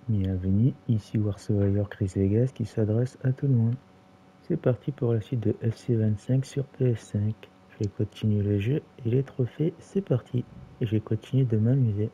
Bienvenue, ici War Survivor Chris Vegas qui s'adresse à tout le monde. C'est parti pour la suite de FC25 sur PS5. Je vais continuer le jeu et les trophées, c'est parti. Et je vais continuer de m'amuser.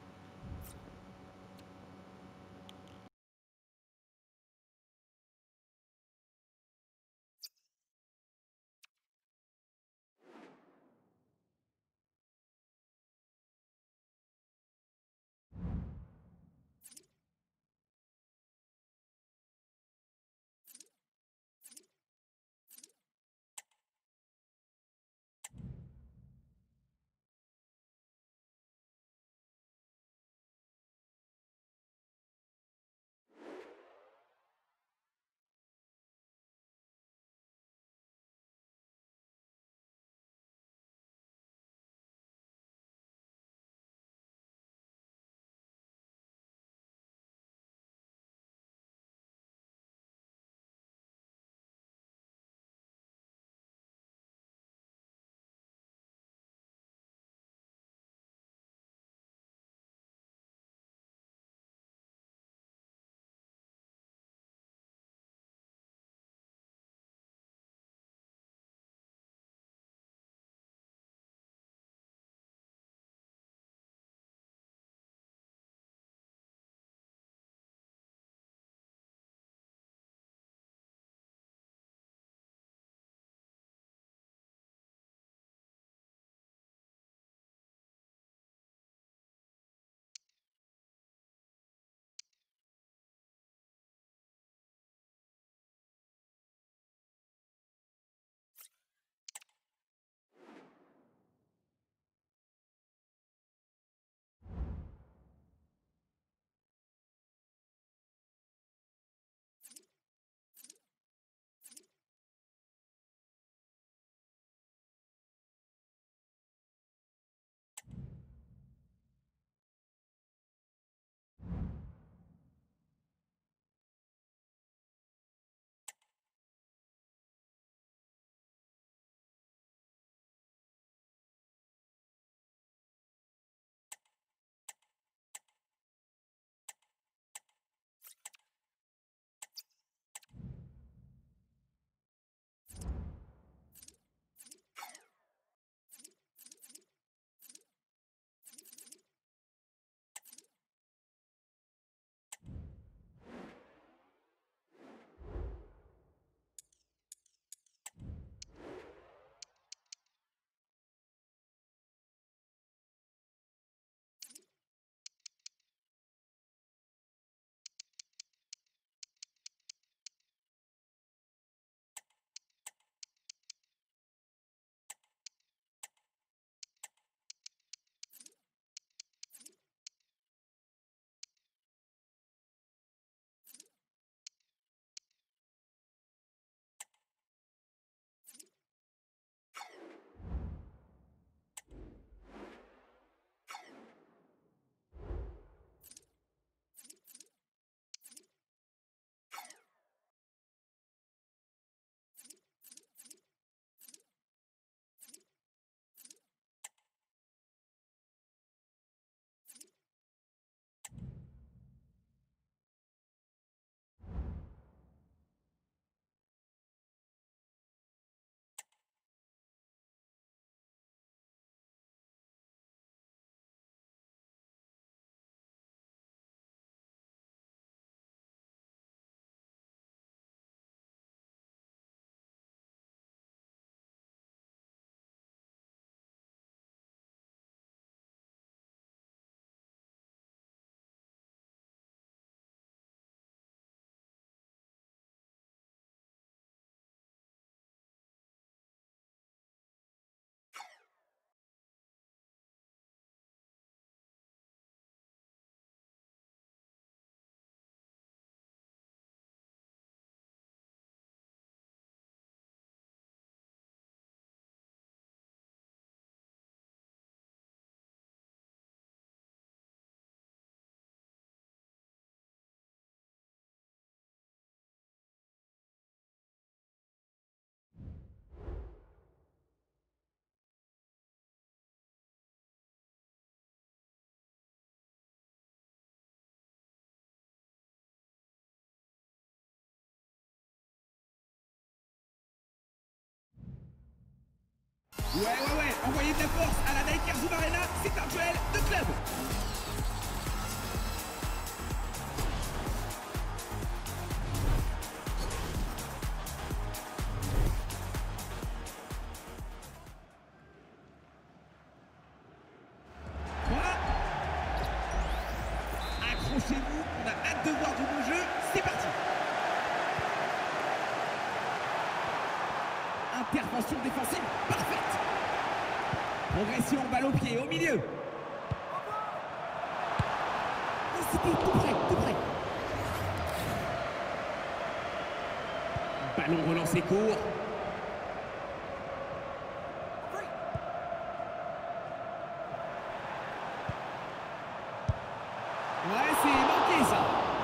Ouais, envoyer de la force à la Nike Air Zoom Arena, c'est un duel de club. Voilà. Accrochez-vous, on a hâte de voir du bon jeu, c'est parti. Intervention défensive parfaite. Progression, balle au pied, au milieu. Oh, c'était tout près, tout près. Ballon relancé court. Ouais, c'est manqué ça.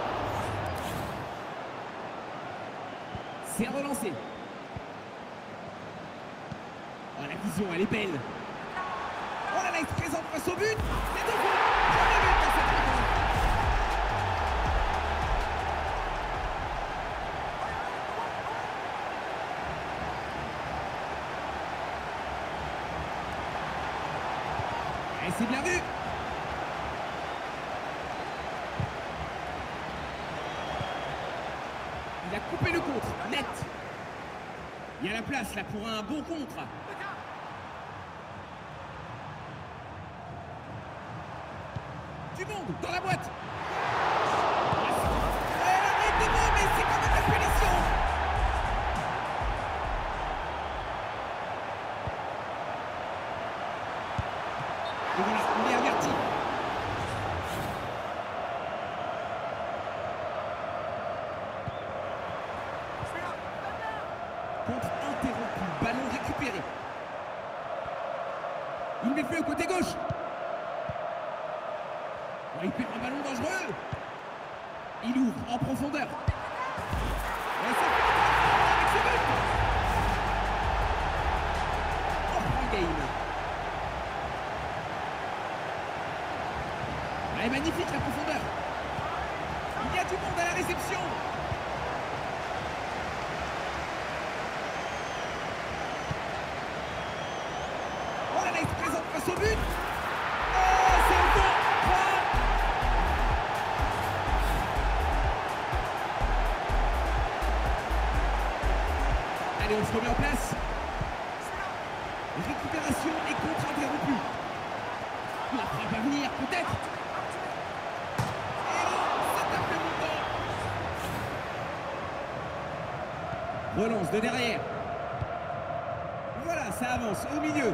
C'est relancé. Oh, la vision, elle est belle. Oh là là, il se présente face au but. C'est deux fois. Premier but dans cette rencontre. Et c'est bien vu. Il a coupé le contre, net. Il y a la place là pour un bon contre. Du monde dans la boîte. L'arrêt est bon, mais c'est quand même la punition. Et voilà, on est averti. Contre interrompu, ballon récupéré. Il met plus au côté gauche. Oh, il perd un ballon dangereux. Il ouvre en profondeur. Et ça fait avec ce but. On prend le game. Elle est magnifique la profondeur. Il y a du monde à la réception. Oh là là, il se présente face au but. Oh, c'est au fond. Allez, on se remet en place. Récupération et contre interrompu. La frappe à venir, peut-être. Et non, ça tape le montant. Relance de derrière. Voilà, ça avance au milieu.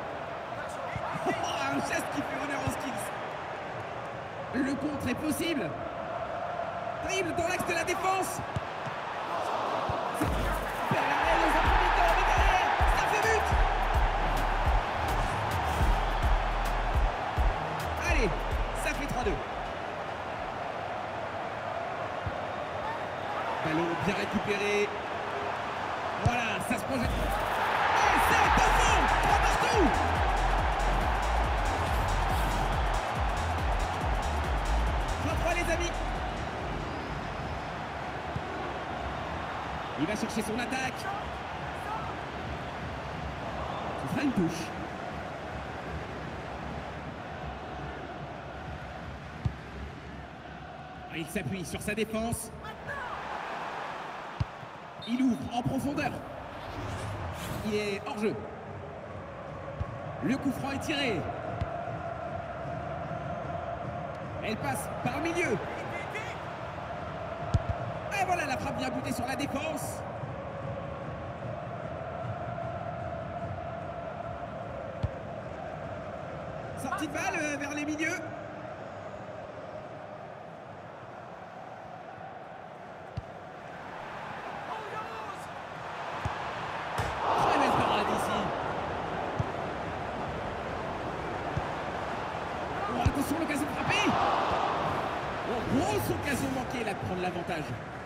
Oh, un geste qui fait honneur aux skills. Le contre est possible. Dribble dans l'axe de la défense. Allez, ça fait 3-2. Ballon bien récupéré. Voilà, ça se projette. Et c'est au fond, 3 partout. Les amis. Il va chercher son attaque. Ce sera une touche. Il s'appuie sur sa défense. Il ouvre en profondeur. Il est hors jeu. Le coup franc est tiré. Elle passe par le milieu. Et voilà, la frappe bien butée sur la défense. Sortie de balle vers les milieux. Très belle parade ici. Oh, attention, l'occasion de frapper. Oh, grosse occasion manquée là de prendre l'avantage.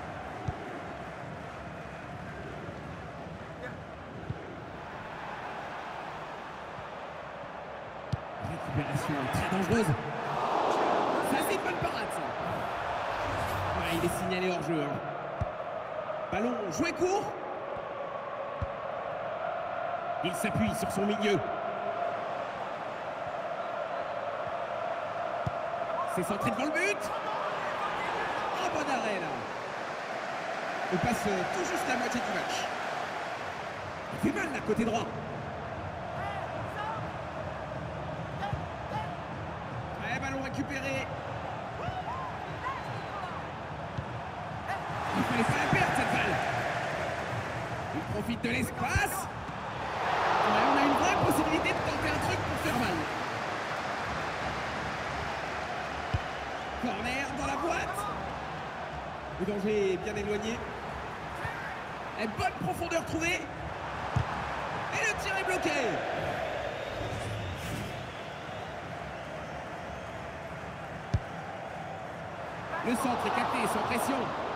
Récupération très dangereuse. Ça, c'est une bonne parade, ça. Ouais, il est signalé hors jeu. Hein. Ballon joué court. Il s'appuie sur son milieu. C'est centré devant le but. Oh, bon arrêt là. On passe tout juste la moitié du match. Il fait mal là, côté droit. Ouais, ballon récupéré. Il fallait pas la perdre cette balle. Il profite de l'espace. Ouais, on a une vraie possibilité de tenter un truc pour faire mal. Corner dans la boîte. Le danger est bien éloigné. Et bonne profondeur trouvée. Et le tir est bloqué. Le centre est capté sans pression.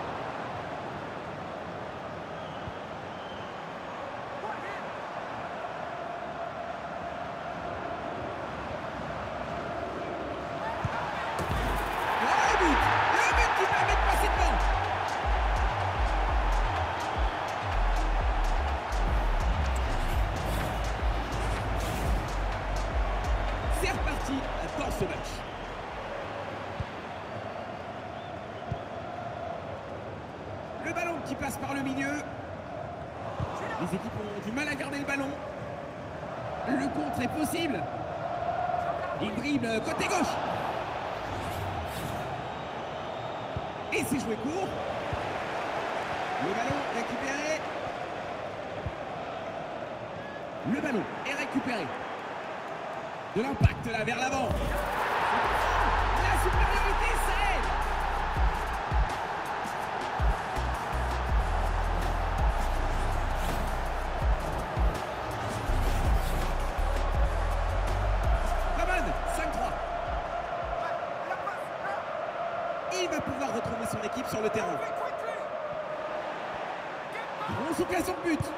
Le but qui permet de passer devant. C'est reparti dans ce match. Le ballon qui passe par le milieu. Les équipes ont du mal à garder le ballon. Le contre est possible. Il dribble côté gauche. Et c'est joué court. Le ballon récupéré. Le ballon est récupéré. De l'impact là vers l'avant. La supériorité, c'est... Coman, 5-3. Il va pouvoir retrouver son équipe sur le terrain. Grosse occasion de but.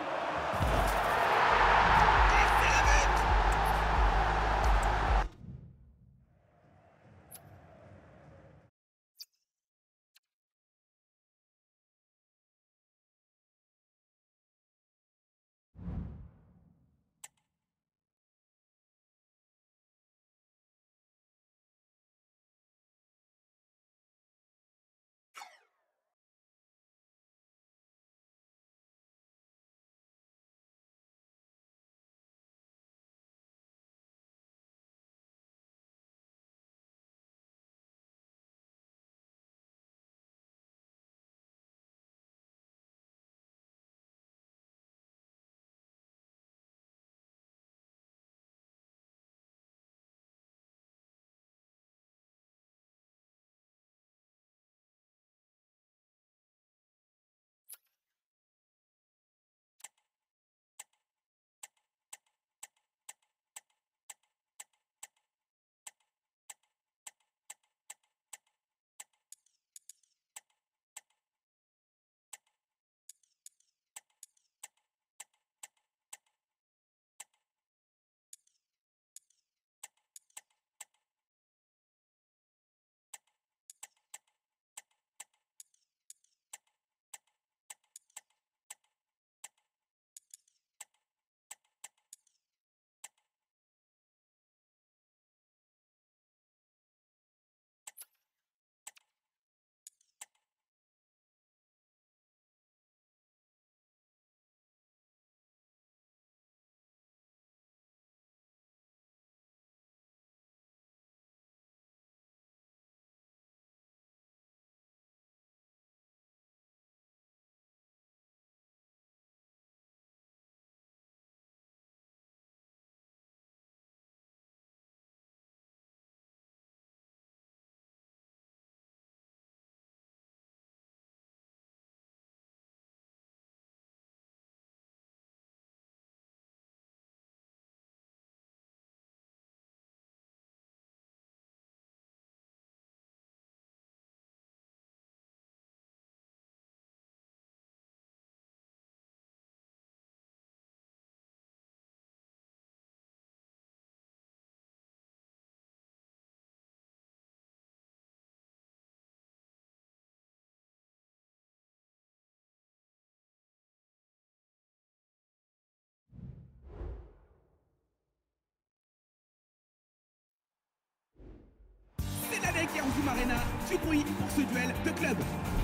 Arena du bruit pour ce duel de club.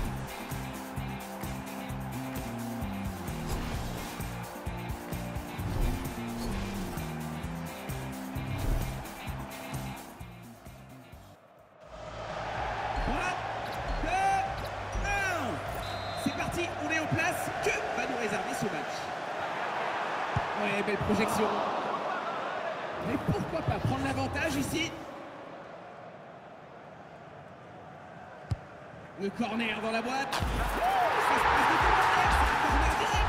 C'est parti, on est en place. Que va nous réserver ce match? Ouais, belle projection. Mais pourquoi pas prendre l'avantage ici? Le corner dans la boîte. Ça se passe de corner, c'est un corner direct.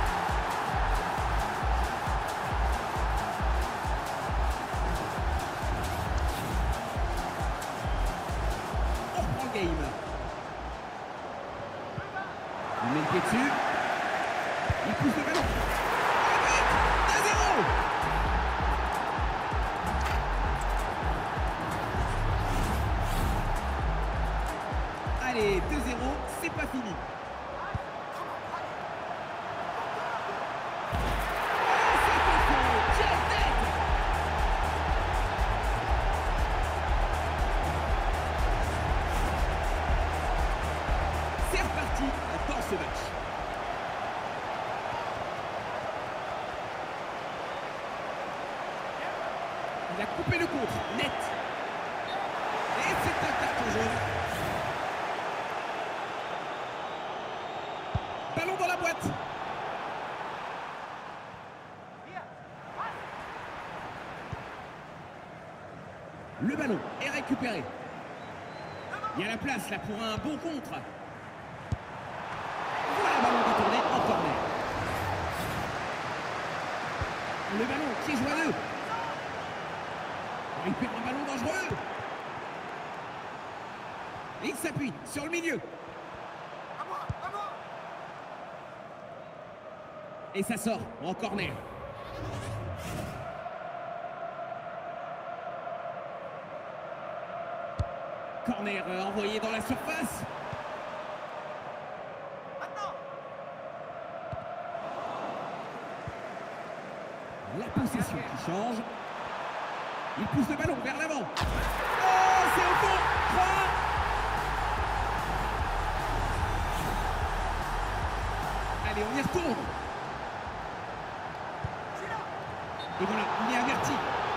On reprend le game. Il met le pied dessus. Il pousse le ballon. Le but 2-0. Allez, 2-0, c'est pas fini. C'est pas faux. Quelle tête! C'est reparti dans ce match. Il a coupé le contre, net. Et c'est un carton jaune. Ballon dans la boîte. Le ballon est récupéré. Il y a la place là pour un bon contre. Voilà le ballon détourné en corner. Le ballon qui est joyeux. Il perd un ballon dangereux. Et il s'appuie sur le milieu. Et ça sort en corner. Corner envoyé dans la surface. La possession qui change. Il pousse le ballon vers l'avant. Oh, c'est au fond. 3. Allez, on y retourne. Et voilà, il est averti.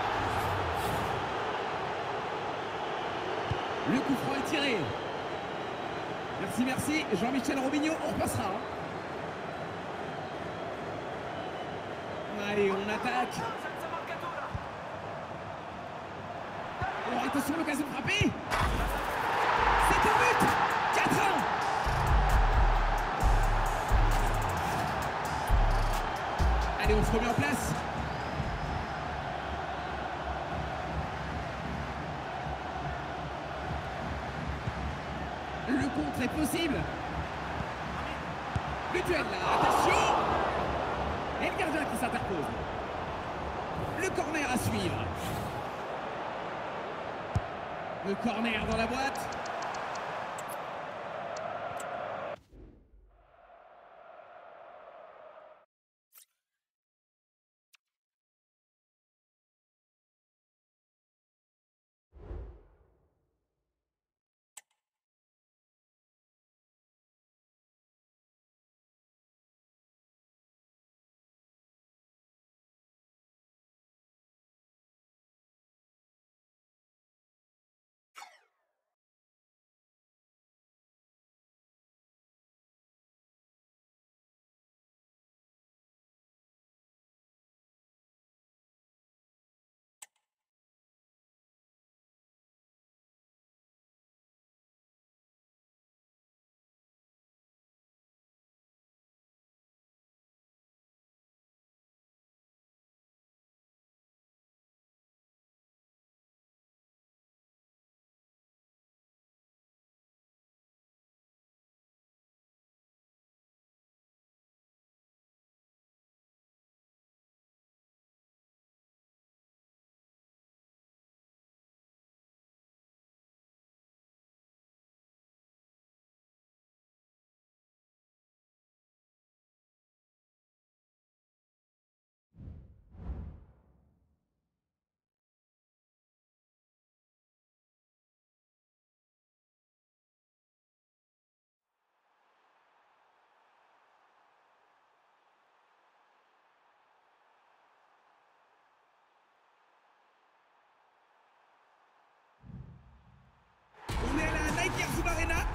Le coup franc est tiré. Merci, merci. Jean-Michel Robinho, on repassera. Allez, on attaque. Oh, attention, l'occasion de frapper. C'est un but. 4-1. Allez, on se remet en place. Le contre est possible. Le duel là, attention. Et le gardien qui s'interpose. Le corner à suivre. Le corner dans la boîte.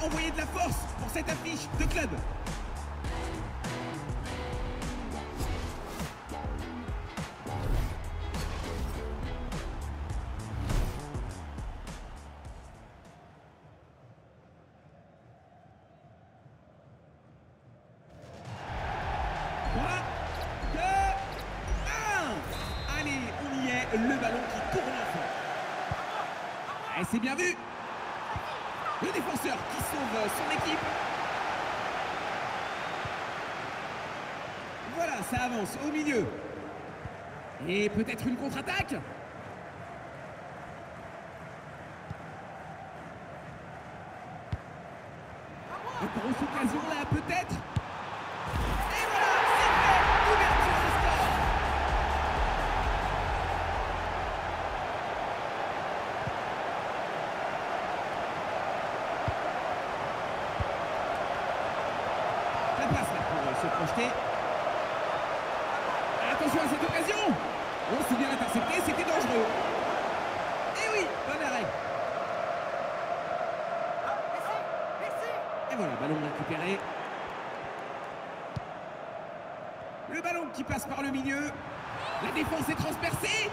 envoyer de la force pour cette affiche de club. Allez, on y est, le ballon qui tourne enfin. Et c'est bien vu. Le défenseur qui sauve son équipe. Voilà, ça avance au milieu. Et peut-être une contre-attaque. Une grosse occasion là, peut-être. Et voilà, c'est fait. Ouverture du score. La passe là pour se projeter. Attention à cette occasion. Oh, c'est bien intercepté, c'était dangereux. Et oui, bon arrêt. Et voilà, ballon récupéré. Le ballon qui passe par le milieu. La défense est transpercée.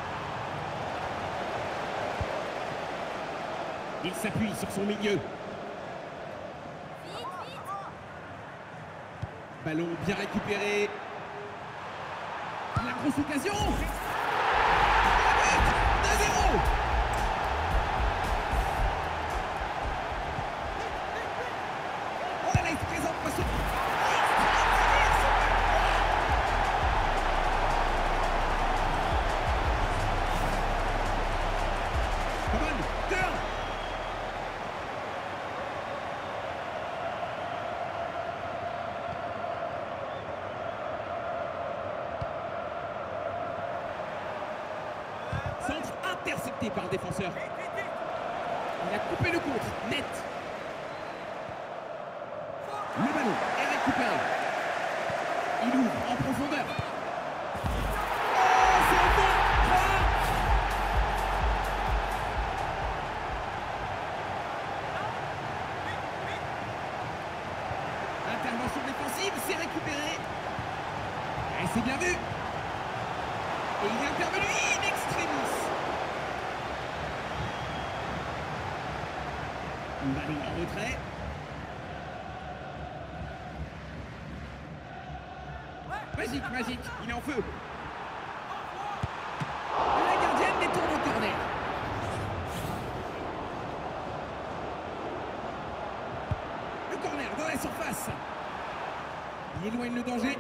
Il s'appuie sur son milieu. Ballon bien récupéré. La grosse occasion. 2-0. Oh là là, il se présente face au... Come on, turn. Centre intercepté par le défenseur. Il a coupé le contre, net. Le ballon est récupéré. Il ouvre en profondeur. Oh, c'est un bon. Intervention défensive, c'est récupéré. Et c'est bien vu. Et il est intervenu in extremis. Ballon en retrait. Magique, magique, il est en feu. La gardienne détourne au corner. Le corner dans la surface. Il éloigne le danger.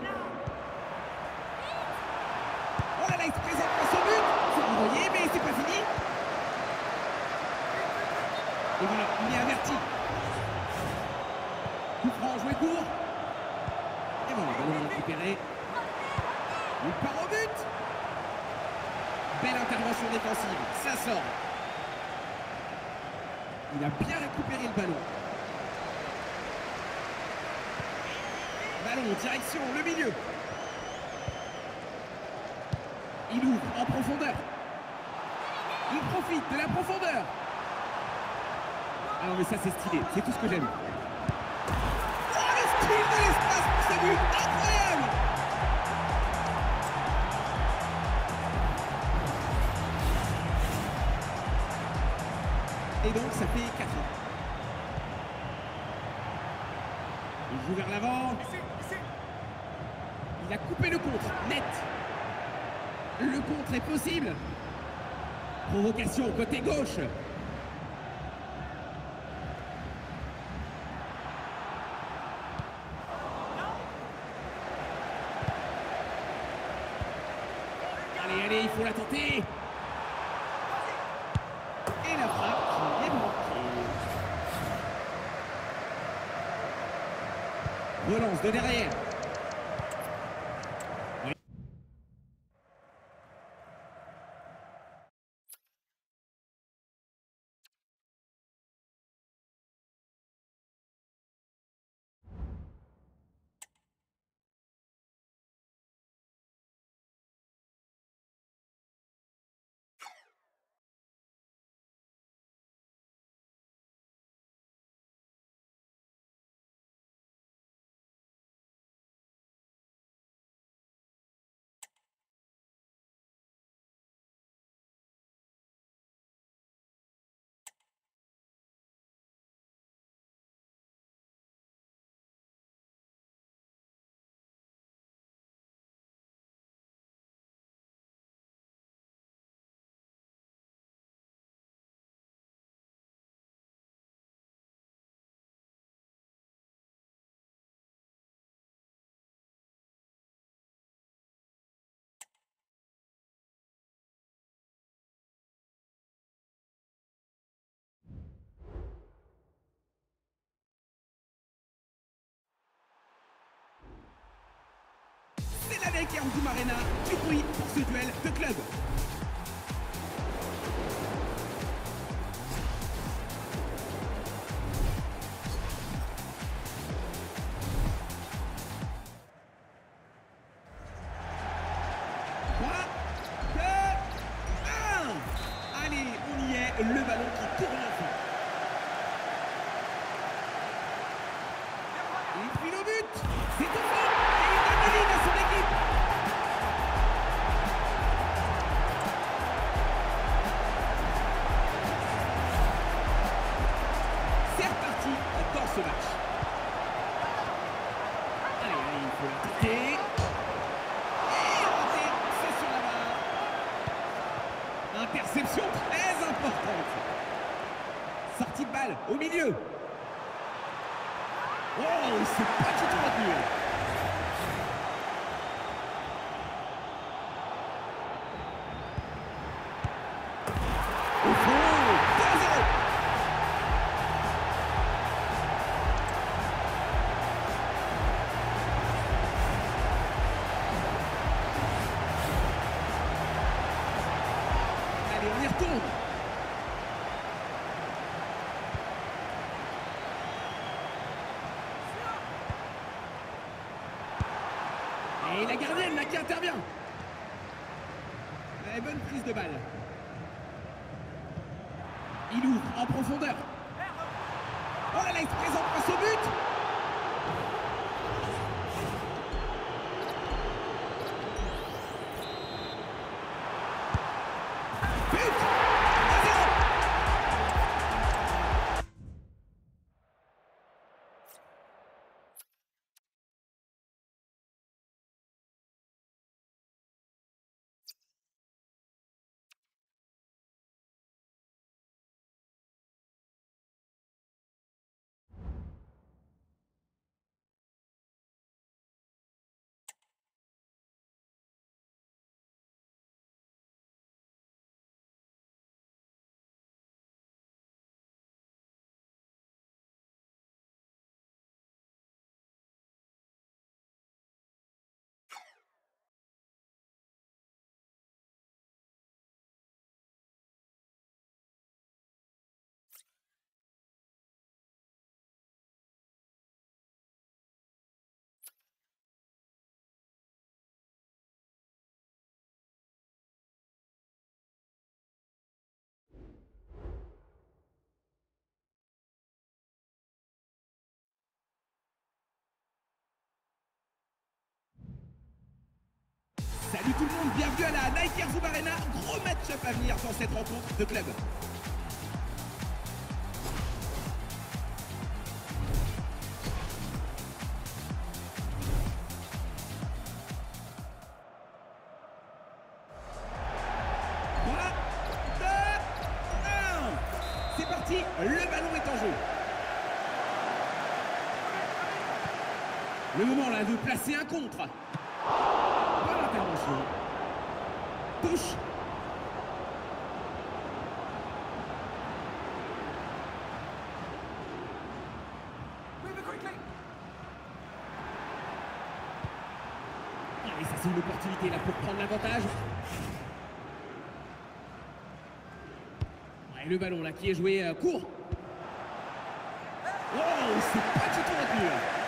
Oh là là, il se présente face au but. C'est renvoyé, mais c'est pas fini. Et voilà, il est averti. Coup franc, joué court. Et voilà, ballon récupéré. Il part au but. Belle intervention défensive, ça sort. Il a bien récupéré le ballon. Ballon, direction, le milieu. Il ouvre en profondeur. Il profite de la profondeur. Ah non mais ça c'est stylé, c'est tout ce que j'aime. Oh le style de l'espace pour ce but, incroyable. Et donc ça fait 4 ans. Il joue vers l'avant. Il a coupé le contre, net. Le contre est possible. Provocation côté gauche. Allez, allez, il faut la tenter. Et la frappe qui est manquée. Relance de derrière. Arena, du bruit pour ce duel de club. Le ballon qui tourne enfin. Il file au but. C'est tout fait. Et il donne ligne à son équipe. C'est reparti dans ce match. Allez, il faut l'attaquer. Et raté, c'est sur la barre. Interception très importante. Sortie de balle au milieu. Oh, c'est pas du tout retenu. Au fond, 2-0. Allez, on y retourne. Et la gardienne là qui intervient. Et bonne prise de balle. Il ouvre en profondeur. Oh là là, il se présente face au but. But 1-0. Salut tout le monde, bienvenue à la Nike Air Zoom Arena. Gros match-up à venir dans cette rencontre de club. Voilà, 2, 1. C'est parti, le ballon est en jeu. Le moment là de placer un contre. Bonne intervention. Touche. Et ça c'est une opportunité là pour prendre l'avantage. Ouais, le ballon là qui est joué court. Oh, c'est pas du tout retenu.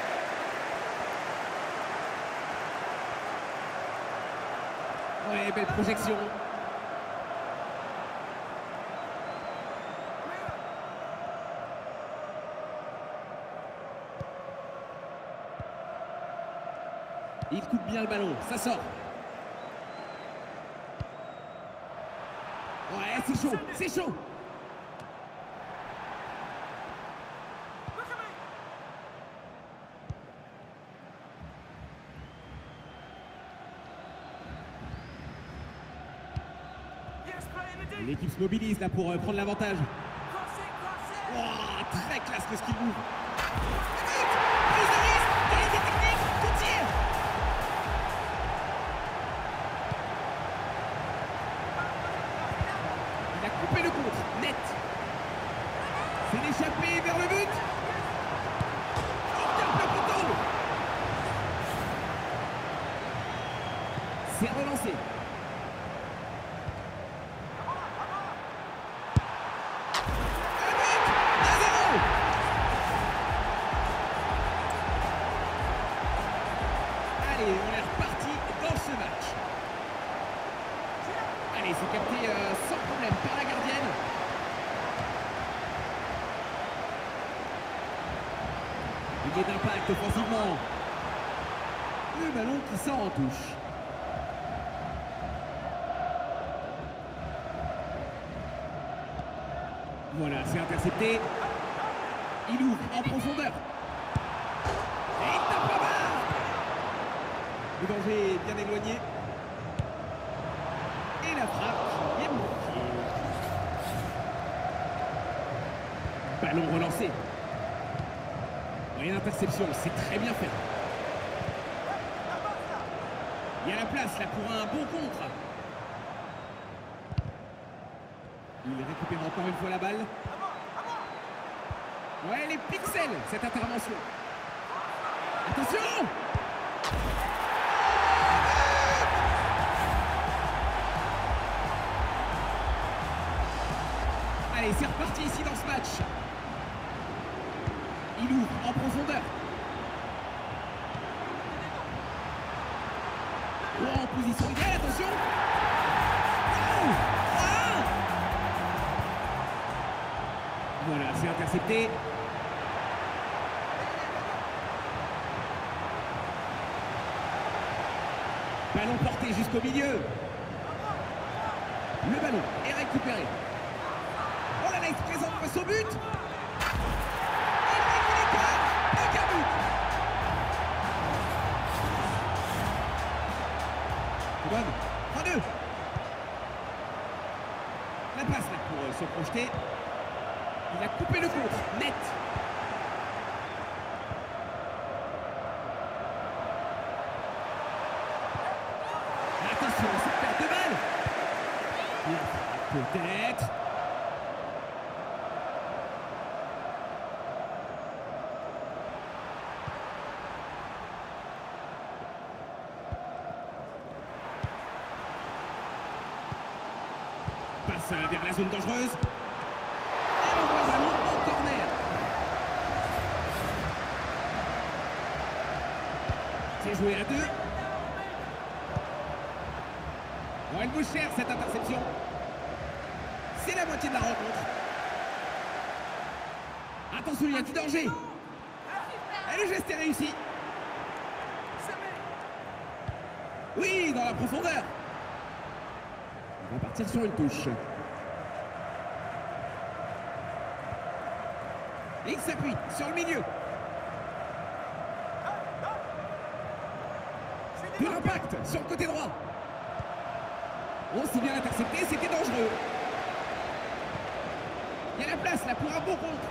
Ouais, belle projection. Il coupe bien le ballon, ça sort. Ouais, c'est chaud, c'est chaud. L'équipe se mobilise là pour prendre l'avantage. Oh, très classe le skill move. Prise de risque, qualité technique, coup de tir. Il a coupé le contre, net. C'est l'échappée vers le but. Oh, bien le poteau. C'est relancé. Allez, on est reparti dans ce match. Allez, c'est capté sans problème par la gardienne. Il est d'impact offensivement. Le ballon qui sort en touche. Voilà, c'est intercepté. Il ouvre en profondeur. Et il tape la barre. Le danger est bien éloigné. Et la frappe qui est bloquée. Ballon relancé. Et l'interception, c'est très bien fait. Il y a la place là pour un bon contre. Il récupère encore une fois la balle. Ouais, les pixels, cette intervention. Attention! Allez, c'est reparti ici dans ce match. Il ouvre en profondeur. Oh, en position idéale, attention! Oh, ah, voilà, c'est intercepté. Ballon porté jusqu'au milieu. Le ballon est récupéré. Oh là là, il se présente face au but. Aucun but. C'est bon. 3-2. La passe là pour se projeter. Il a coupé le contre. Net. Attention, cette perte de balle. Peut-être. Passe vers la zone dangereuse. Et on voit le ballon en corner. C'est joué à 2. Bon, elle vaut cher cette interception. C'est la moitié de la rencontre. Attention, il y a du danger. Et le geste est réussi. Oui, dans la profondeur. On va partir sur une touche. Et il s'appuie sur le milieu. De l'impact sur le côté droit. Oh, c'est bien intercepté, c'était dangereux. Il y a la place là pour un beau contre.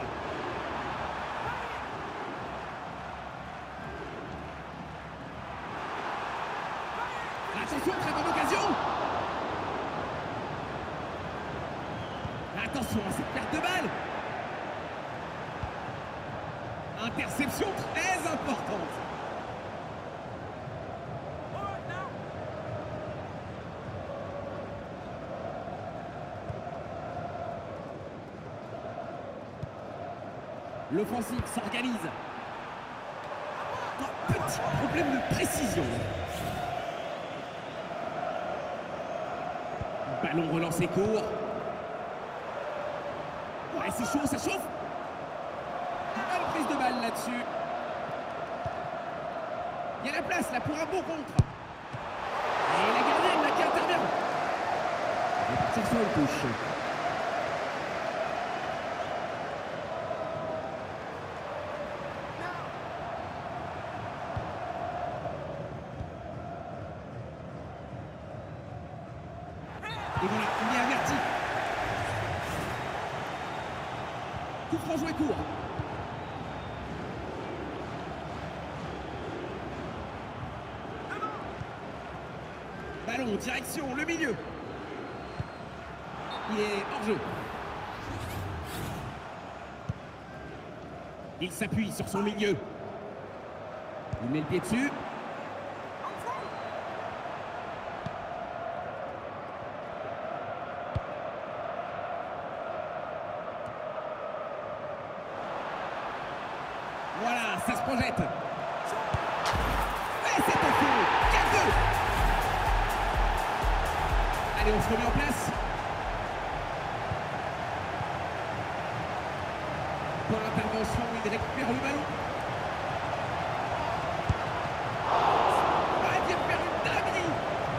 Attention, très bonne occasion. Attention à cette perte de balle. Interception très importante. L'offensive s'organise. Un petit problème de précision. Ballon relancé court. Ouais, c'est chaud, ça chauffe. Belle prise de balle là-dessus. Il y a la place là pour un beau contre. Et la gardienne là qui intervient. On va partir sur une touche. Et voilà, il est averti. Coup franc joué court. Ballon, direction, le milieu. Il est hors jeu. Il s'appuie sur son milieu. Il met le pied dessus. Voilà, ça se projette. Et c'est au fond. 4-2. Allez, on se remet en place. Pour l'intervention, il récupère le ballon. Ah, il vient de faire une dinguerie.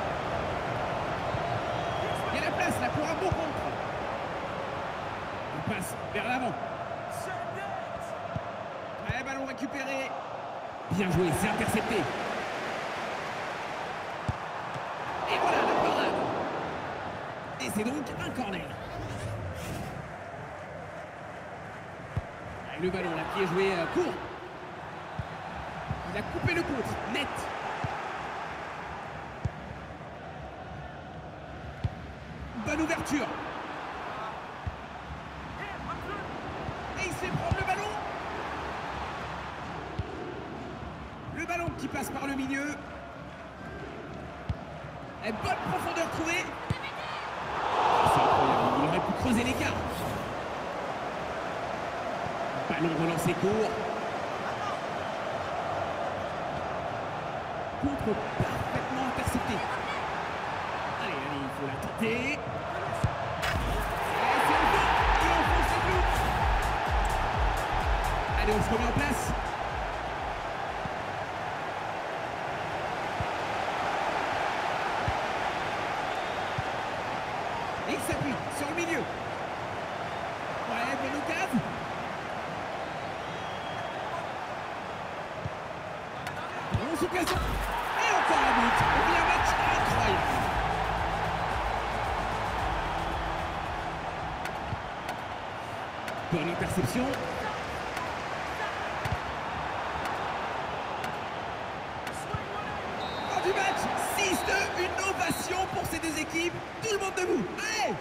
Il y a la place là pour un bon contre. On passe vers l'avant. Ouais, ballon récupéré. Bien joué, c'est intercepté. Et voilà la parade. Et c'est donc un corner. Le ballon là qui est joué court. Il a coupé le contre, net. Bonne ouverture. Et il se fait prendre le ballon. Le ballon qui passe par le milieu. Et bonne profondeur trouvée. C'est incroyable, il aurait pu creuser l'écart. Ballon relancé court. Contre parfaitement intercepté. Allez, allez, il faut la tenter. Et c'est le but. Il enfonce ses clous. Allez, on se remet en place. Et il s'appuie sur le milieu. Ouais, bonne occasion. Occasion. Et encore un but. On vit un match incroyable. Bonne interception. Fin du match. 6-2. Une ovation pour ces deux équipes. Tout le monde debout. Allez!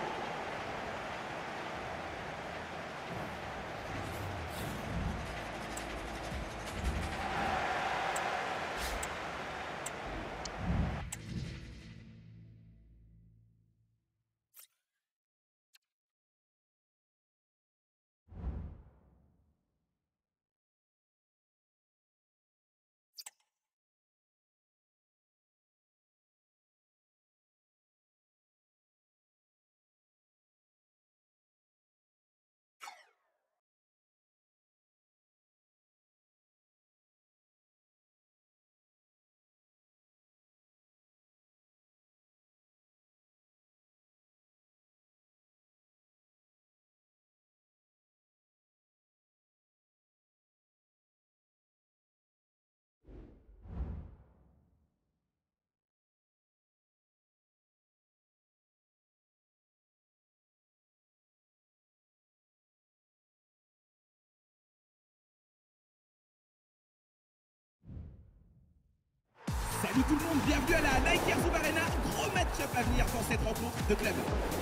Salut tout le monde, bienvenue à la Nike Air Zoom Arena. Gros match-up à venir dans cette rencontre de club.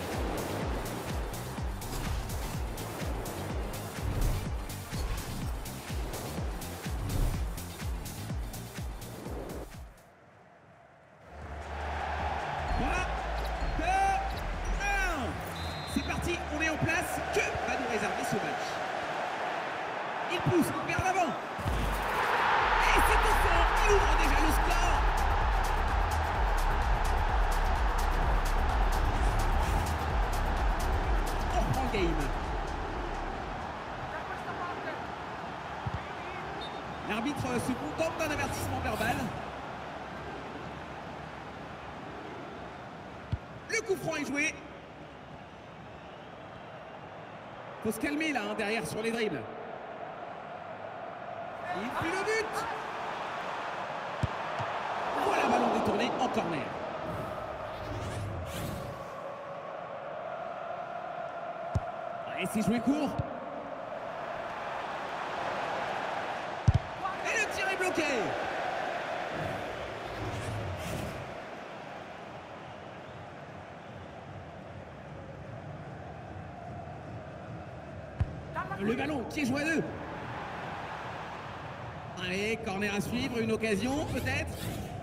C'est parti, on est en place. Que va nous réserver ce match? Il pousse vers l'avant. Et c'est au fond, il ouvre déjà le score. On reprend le game. L'arbitre se contente d'un avertissement verbal. Le coup franc est joué. Faut se calmer là, derrière sur les dribbles. Il fait le but. Voilà, ballon détourné en corner. Et c'est joué court. Et le tir est bloqué. Le ballon qui est joué à deux. Allez, corner à suivre, une occasion peut-être.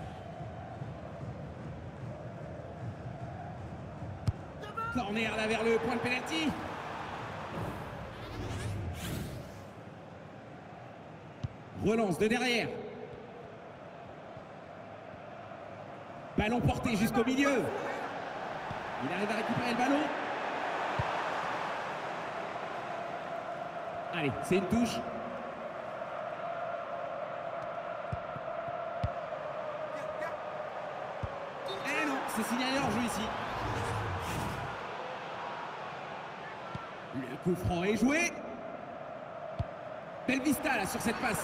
Corner là vers le point de pénalty. Relance de derrière. Ballon porté jusqu'au milieu. Il arrive à récupérer le ballon. Allez, c'est une touche. Eh non, c'est signalé hors jeu ici. Le coup franc est joué. Belle vista là sur cette passe.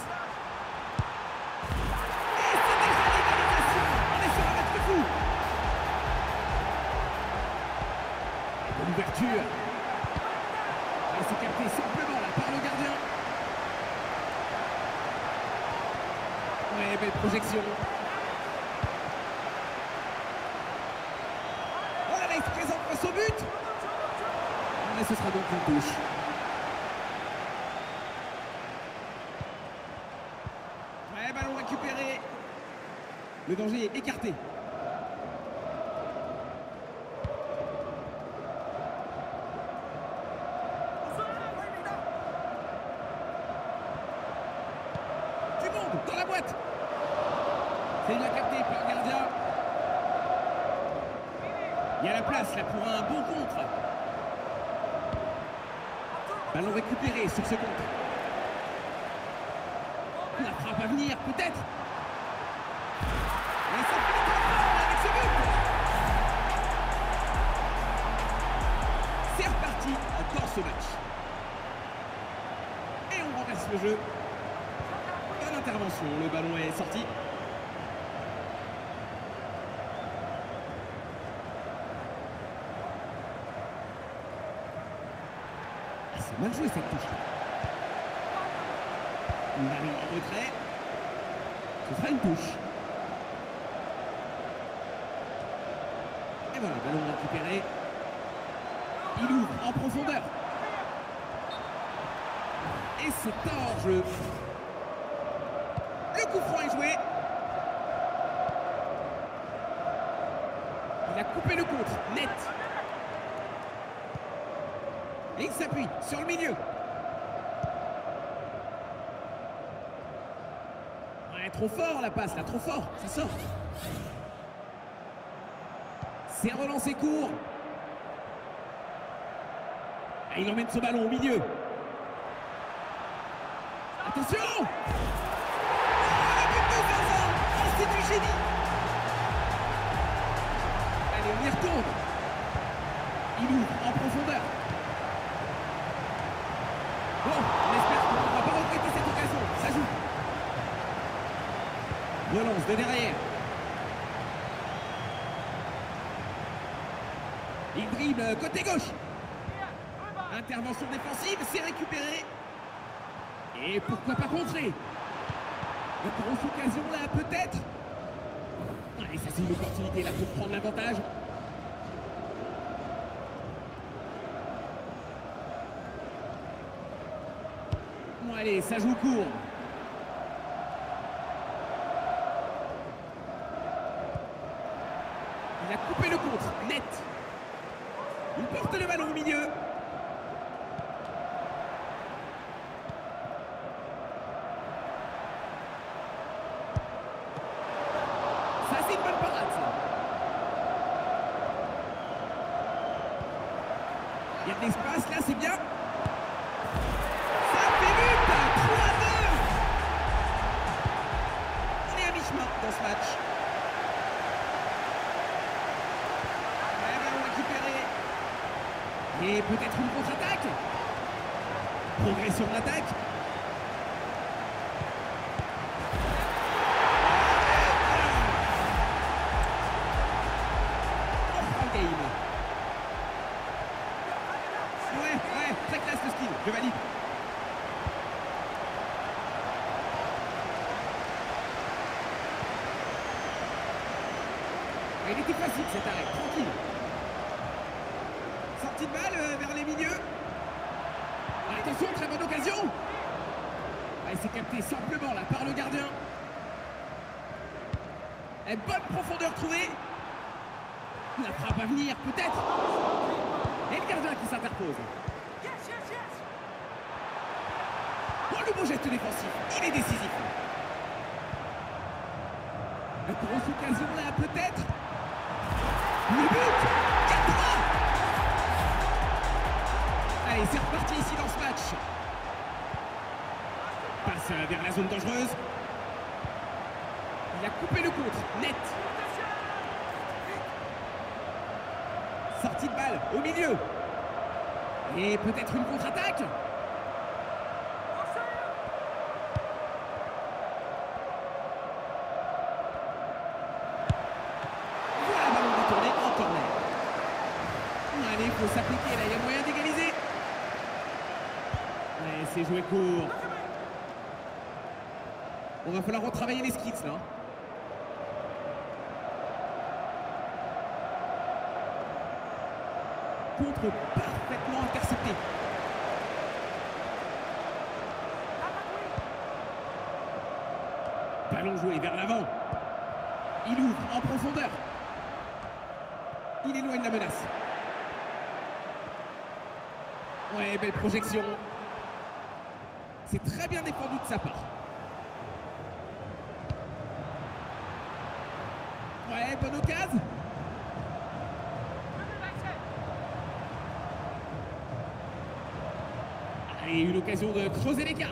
Et c'est déjà l'égalisation. On est sur un match de fou. Et bonne ouverture. Et c'est capté simplement là par le gardien. Ouais, belle projection. Oh là là, il se présente face au but. Et ce sera donc une touche. Ouais, ballon récupéré. Le danger est écarté. Du monde dans la boîte. C'est bien capté par le gardien. Il y a la place là pour un bon contre. Ballon récupéré sur ce contre. La frappe à venir, peut-être. Et ça finit avec ce but. C'est reparti encore ce match. Et on renverse le jeu. Bonne intervention, le ballon est sorti. C'est mal joué cette touche. Il arrive en retrait. Ce sera une touche. Et voilà, ballon récupéré. Il ouvre en profondeur. Et c'est hors jeu. Le coup franc est joué. Il a coupé le contre, net. Et il s'appuie sur le milieu. Ouais, trop fort la passe, là, trop fort, ça sort. C'est relancé court. Et il emmène ce ballon au milieu. Attention! Oh, le but de Vincent! Oh, c'est du génie! Allez, on y retourne. Il ouvre en profondeur. Bon, on espère qu'on ne va pas regretter cette occasion. Ça joue. Relance de derrière. Il dribble côté gauche. Intervention défensive, c'est récupéré. Et pourquoi pas contrer? Une grosse occasion là, peut-être. Allez, ça c'est une opportunité là pour prendre l'avantage. Bon, allez, ça joue court. Il a coupé le contre, net. Il porte le ballon au milieu. Ça, c'est une bonne parade, ça. Il y a de l'espace, là, c'est bien. Ça fait but, 3-2. On est à mi-chemin dans ce match. Ouais, ballon récupéré. Et peut-être une contre-attaque. Progression de l'attaque. Ouais, très classe le skill, je valide. Il était facile cet arrêt, tranquille. Sortie de balle vers les milieux. Attention, très bonne occasion. Il s'est capté simplement là par le gardien. Et bonne profondeur trouvée. La frappe à venir, peut-être. Et le gardien qui s'interpose. Oh, le beau geste défensif, il est décisif. grosse occasion là, peut-être. Le but 4-3. Allez, c'est reparti ici dans ce match. Passe vers la zone dangereuse. Il a coupé le contre, net. Sortie de balle au milieu. Et peut-être une contre-attaque. Voilà, ballon détourné en corner. Allez, il faut s'appliquer là, il y a moyen d'égaliser. Ouais, c'est joué court. On va falloir retravailler les skits là. Contre parfaitement intercepté. Ballon joué vers l'avant. Il ouvre en profondeur. Il éloigne la menace. Ouais, belle projection. C'est très bien défendu de sa part. Ouais, bonne occasion. Allez, une occasion de creuser l'écart.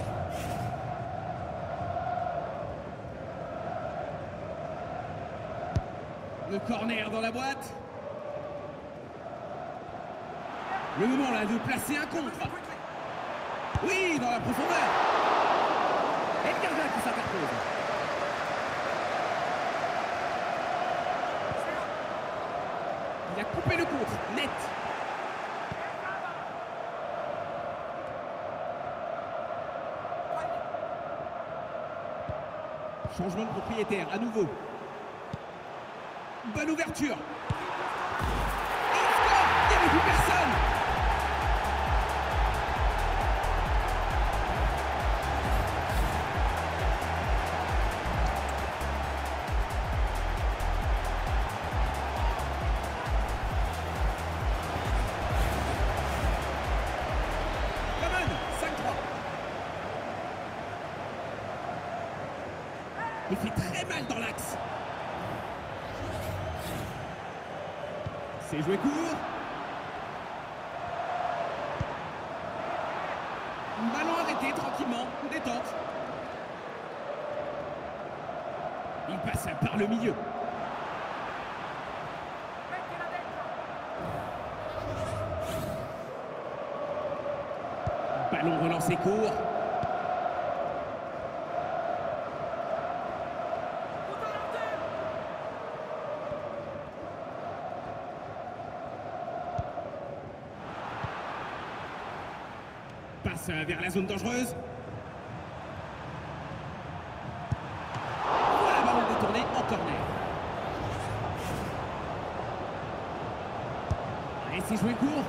Le corner dans la boîte. Le moment là de placer un contre. Oui, dans la profondeur. Et le gardien qui s'interpose. Il a coupé le contre, net. Changement de propriétaire, à nouveau. Bonne ouverture. Il score. Il n'y avait plus personne. Il fait très mal dans l'axe. C'est joué court. Ballon arrêté tranquillement, détente. Il passe par le milieu. Ballon relancé court. Passe vers la zone dangereuse. Voilà, ballon détourné en corner. Allez, c'est joué court.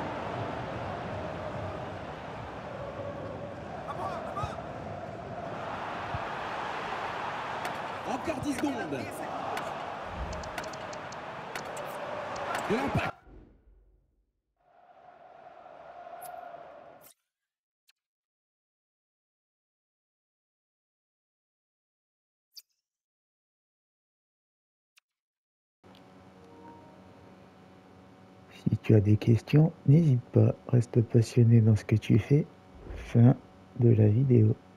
Encore 10 secondes. De l'impact. Si tu as des questions, n'hésite pas, reste passionné dans ce que tu fais. Fin de la vidéo.